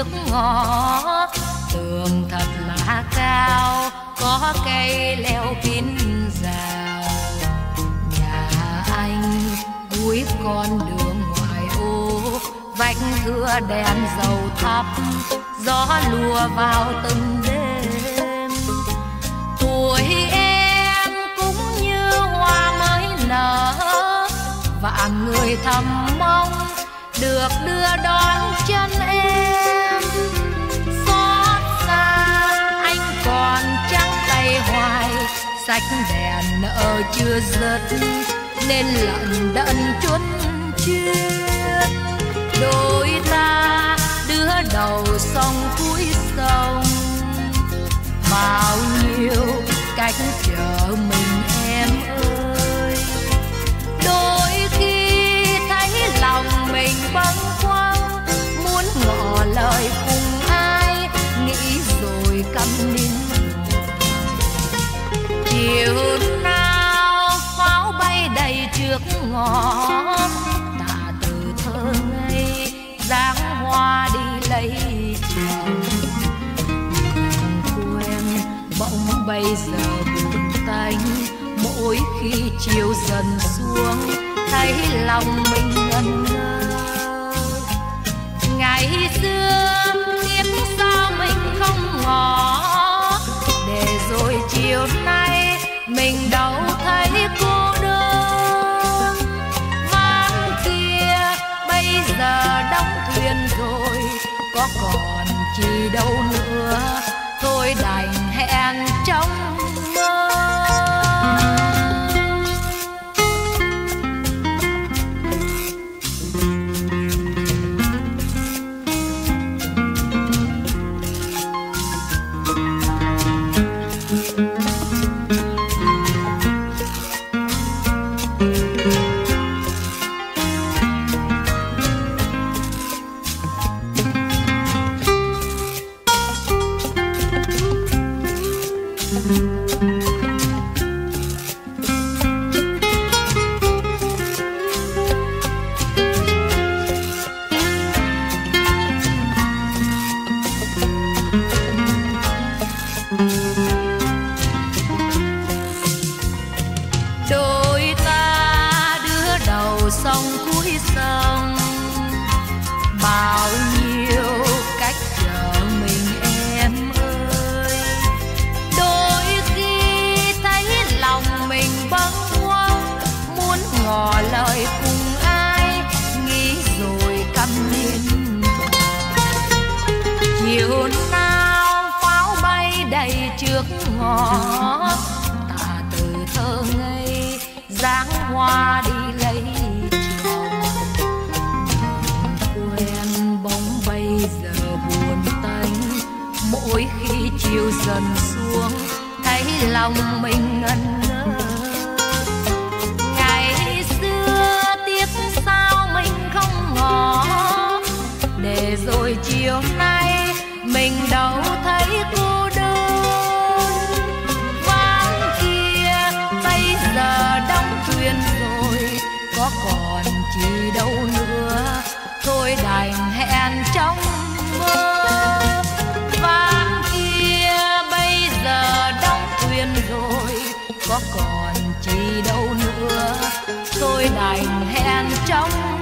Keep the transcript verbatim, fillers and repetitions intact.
trước ngõ. Tường thật là cao, có cây leo kín rào. Nhà anh cuối con đường ngoài ô, vách thưa đèn dầu thắp, gió lùa vào từng đêm. Tuổi em cũng như hoa mới nở, vạn người thầm mong được đưa đón chân em. Xót xa anh còn trắng tay hoài, sách đèn nợ chưa dứt nên lận đận chuất chuyên. Đôi ta đứa đầu sông cuối sông, bao nhiêu cách chờ mình em ơi. Đôi khi thấy lòng mình bâng khuâng, muốn ngỏ lời cùng ai, nghĩ rồi câm nín. Chiều nào pháo bay đầy trước ngõ, ta từ thơ ngây dáng hoa đi lấy chồng. Quen bỗng bây giờ buồn tanh, mỗi khi chiều dần xuống thấy lòng mình ngẩn ngơ. Ngày xưa biết sao mình không ngỏ, để rồi chiều nay mình đâu thấy cô đơn. Ván kia bây giờ đóng thuyền rồi, có còn chi đâu nữa, thôi đành hẹn trong mơ. Đôi ta đứa đầu sông cuối sông, bao nhiêu cách chờ mình em ơi. Đôi khi thấy lòng mình bâng khuâng, muốn ngỏ lời cùng ai, nghĩ rồi câm nín. Chiều nào pháo bay đầy trước ngõ, ta từ thơ ngây dáng hoa đi lấy chồng. Quen bóng bây giờ buồn tanh, mỗi khi chiều dần xuống thấy lòng mình ngẩn ngơ. Ngày xưa tiếc sao mình không ngỏ, để rồi chiều nay mình đâu thấy cô đơn. Ván kia bây giờ đóng thuyền rồi, có còn chi đâu nữa, thôi đành hẹn trong mơ. Ván kia bây giờ đóng thuyền rồi, có còn chi đâu nữa, thôi đành hẹn trong